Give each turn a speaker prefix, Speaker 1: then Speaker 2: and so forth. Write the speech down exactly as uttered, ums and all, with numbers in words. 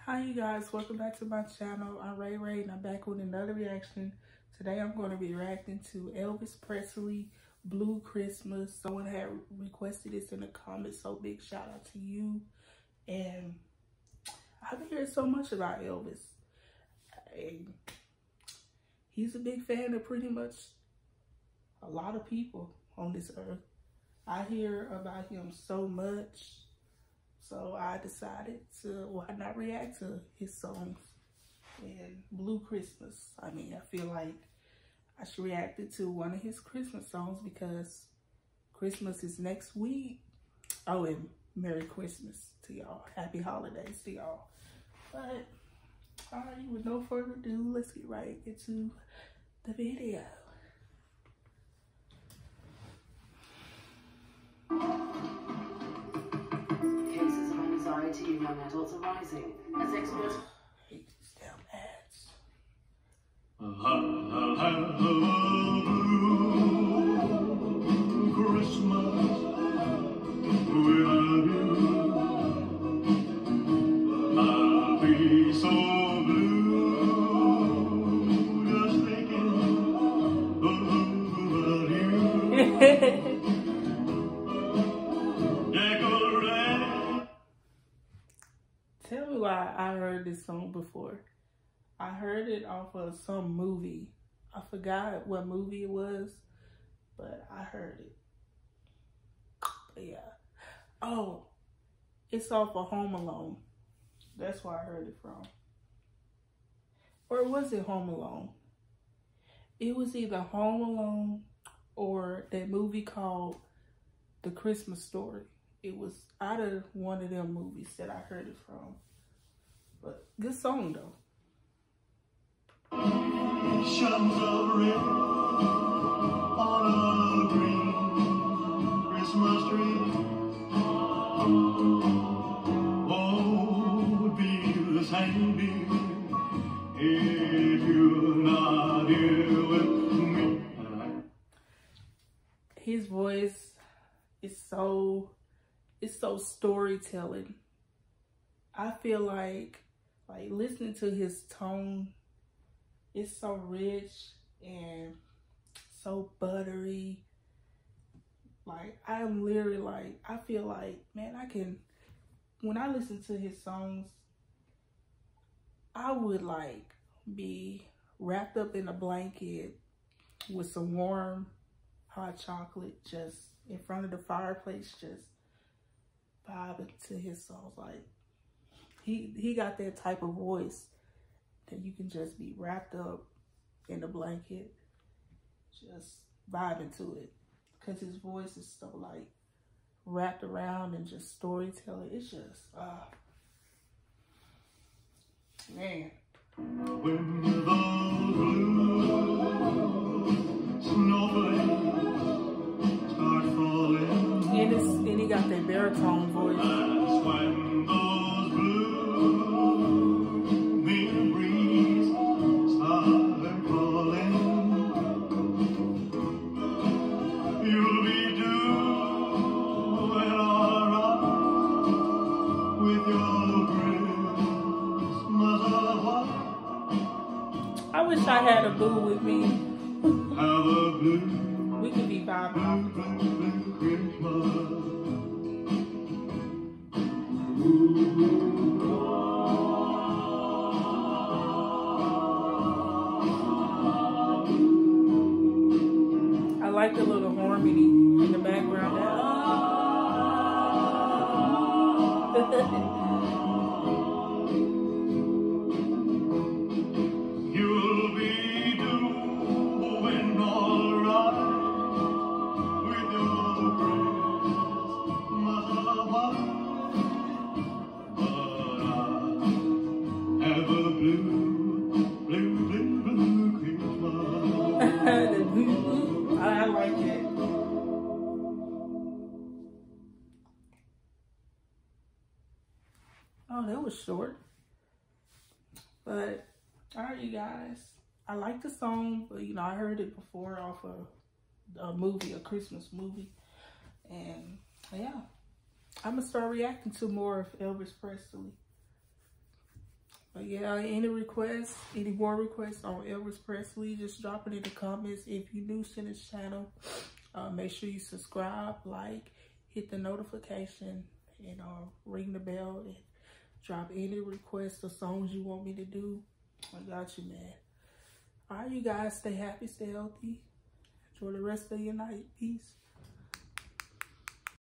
Speaker 1: Hi you guys, welcome back to my channel. I'm Ray Ray and I'm back with another reaction. Today I'm going to be reacting to Elvis Presley, Blue Christmas. Someone had requested this in the comments, so big shout out to you. And I've been hearing so much about Elvis. And he's a big fan of pretty much a lot of people on this earth. I hear about him so much. So I decided to, why not react to his songs. And Blue Christmas, I mean, I feel like I should react to one of his Christmas songs because Christmas is next week. Oh, and Merry Christmas to y'all. Happy holidays to y'all. But, all right, with no further ado, let's get right into the video.
Speaker 2: Anxiety in young adults are rising as experts.
Speaker 1: I hate these damn ads.
Speaker 3: Christmas without you, I'll be so blue, just thinking about you.
Speaker 1: Tell me why I heard this song before. I heard it off of some movie. I forgot what movie it was, but I heard it. But yeah. Oh, it's off of Home Alone. That's where I heard it from. Or was it Home Alone? It was either Home Alone or that movie called The Christmas Story. It was out of one of them movies that I heard it from. But good song though.
Speaker 3: Shums of red on a green Christmas tree. Oh, would be the same dear if you're not here with me.
Speaker 1: His voice is so It's so storytelling. I feel like, like listening to his tone, it's so rich and so buttery. Like, I'm literally like, I feel like, man, I can, when I listen to his songs, I would like be wrapped up in a blanket with some warm hot chocolate just in front of the fireplace, just vibing to his songs. Like he he got that type of voice that you can just be wrapped up in a blanket, just vibing to it, because his voice is so like wrapped around and just storytelling. It's just uh man.
Speaker 3: When the blue snowflakes start falling,
Speaker 1: And, it's, and he got that baritone voice.
Speaker 3: that's when those blue memories start calling. You'll be doing alright with your Christmas of white.
Speaker 1: I wish I had a boo with me.
Speaker 3: Have a blue,
Speaker 1: We could be vibing off the phone.
Speaker 3: blue, blue Christmas.
Speaker 1: I like the little harmony in the background.
Speaker 3: You'll be doing alright with your Christmas of white. But I have a blue, blue, blue, blue Christmas.
Speaker 1: I like it. Oh, that was short. But, alright you guys. I like the song, but you know, I heard it before off of a movie, a Christmas movie. And yeah, I'm gonna start reacting to more of Elvis Presley. But yeah, any requests, any more requests on Elvis Presley, just drop it in the comments. If you're new to this channel, uh, make sure you subscribe, like, hit the notification, and uh, ring the bell, and drop any requests or songs you want me to do. I got you, man. All right, you guys, stay happy, stay healthy. Enjoy the rest of your night. Peace.